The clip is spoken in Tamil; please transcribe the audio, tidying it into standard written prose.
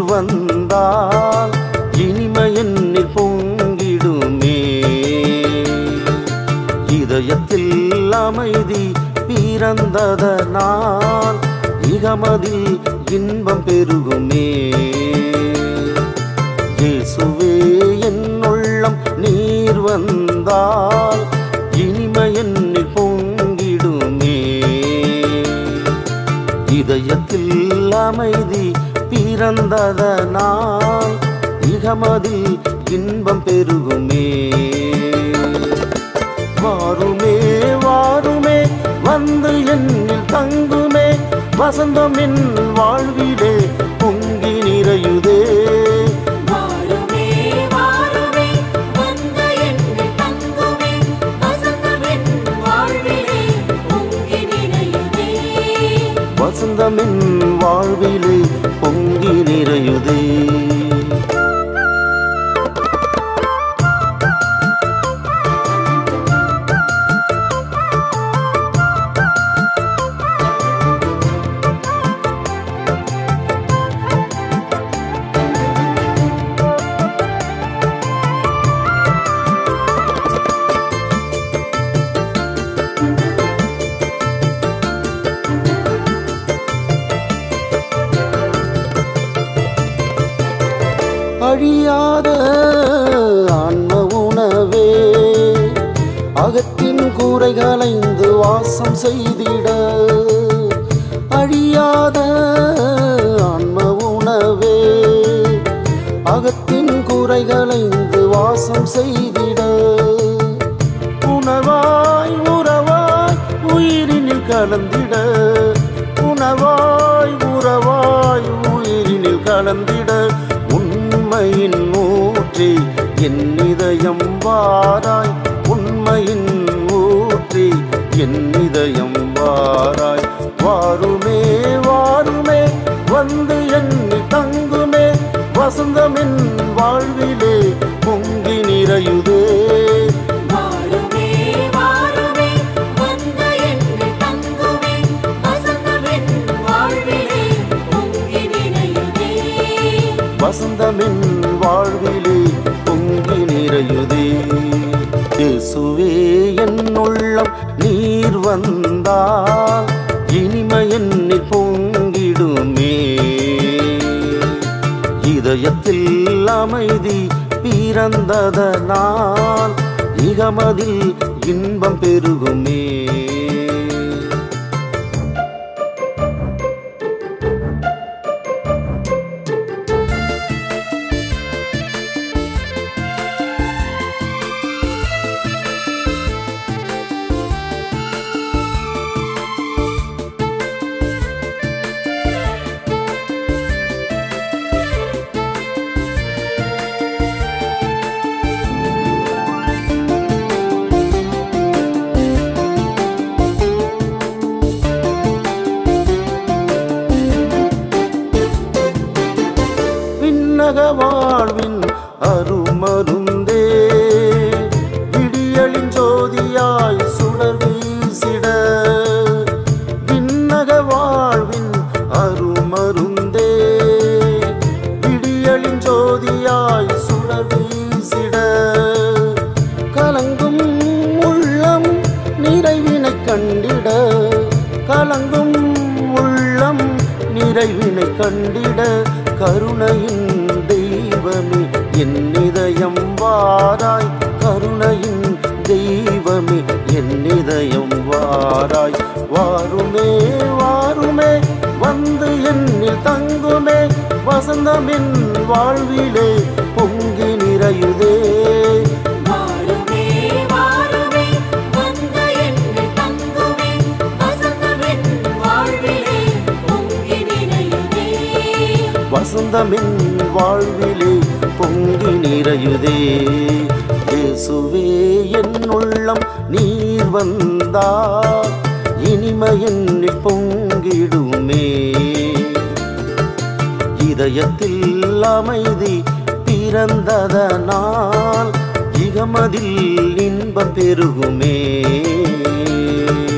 வந்தால் இனிமை என்னில் பொங்கிடுமே. இதயத்தில் அமைதி பிறந்ததனால் இகமதில் இன்பம் பெருகுமே. இயேசுவே என் உள்ளம் நீர் வந்தால் இனிமை என்னில் பொங்கிடுமே. இதயத்தில் அமைதி பிறந்ததனால் இகமதில் இன்பம் பெருகுமே. வாருமே வாருமே வந்து என்னில் தங்குமே. வசந்தம் என் வாழ்விலே பொங்கி நிறையுதே. வாருமே வாருமே வந்து என்னில் தங்குமே. வசந்தம் என் வாழ்விலே பொங்கி நிறையுதே. வசந்தம் என் வாழ்விலே பொங்கி நிறையுதே. அழியாத ஆன்ம உணவே அகத்தின் கூரை களைந்து வாசம் செய்திட. அழியாத ஆன்ம உணவே அகத்தின் கூரை களைந்து வாசம் செய்திட. உணவாய் உறவாய் உயிரினில் கலந்திட. உணவாய் உறவாய் உயிரினில் கலந்திட. உண்மையின் ஊற்றி என் இதயம் வாராய். உண்மையின் ஊற்றி என் இதயம் வாராய். வாருமே வாருமே வந்து என்னில் தங்குமே. வசந்தம் என் வாழ்விலே பொங்கி நிறையுதே. வாருமே வாருமே வந்து என்னில் தங்குமே. வசந்தம் என் வாழ்விலே பொங்கி நிறையுதே. வசந்தம் என் வாழ்விலே பொங்கி நிறையுதே. இயேசுவே என் உள்ளம் நீர் வந்தால் இனிமை என்னில் பொங்கிடுமே. இதயத்தில் அமைதி பிறந்ததனால் இகமதில் இன்பம் பெருகுமே. வாழ்வின் அருமருந்தே விடியலின் ஜோதியாய் சுடர் வீசிட. விண்ணக வாழ்வின் அருமருந்தே விடியலின் ஜோதியாய் சுடர் வீசிட. கலங்கும் உள்ளம் நிறைவினை கண்டிட. கலங்கும் உள்ளம் நிறைவினை கண்டிட. கருணையின் தெய்வமே என் இதயம் வாராய். கருணையின் தெய்வமே என் இதயம் வாராய். வாருமே வாருமே வந்து என்னில் தங்குமே. வசந்தம் என் வாழ்விலே பொங்கி நிறையுதே. வாருமே வாருமே வந்து என்னில் தங்குமே. வசந்தம் என் வாழ்விலே பொங்கி நிறையுதே. வசந்தம் என் வாழ்விலே பொங்கி நிறையுதே. இயேசுவே என் உள்ளம் நீர் வந்தால் இனிமை என்னில் பொங்கிடுமே. இதயத்தில் அமைதி பிறந்ததனால் இகமதில் இன்பம் பெருகுமே.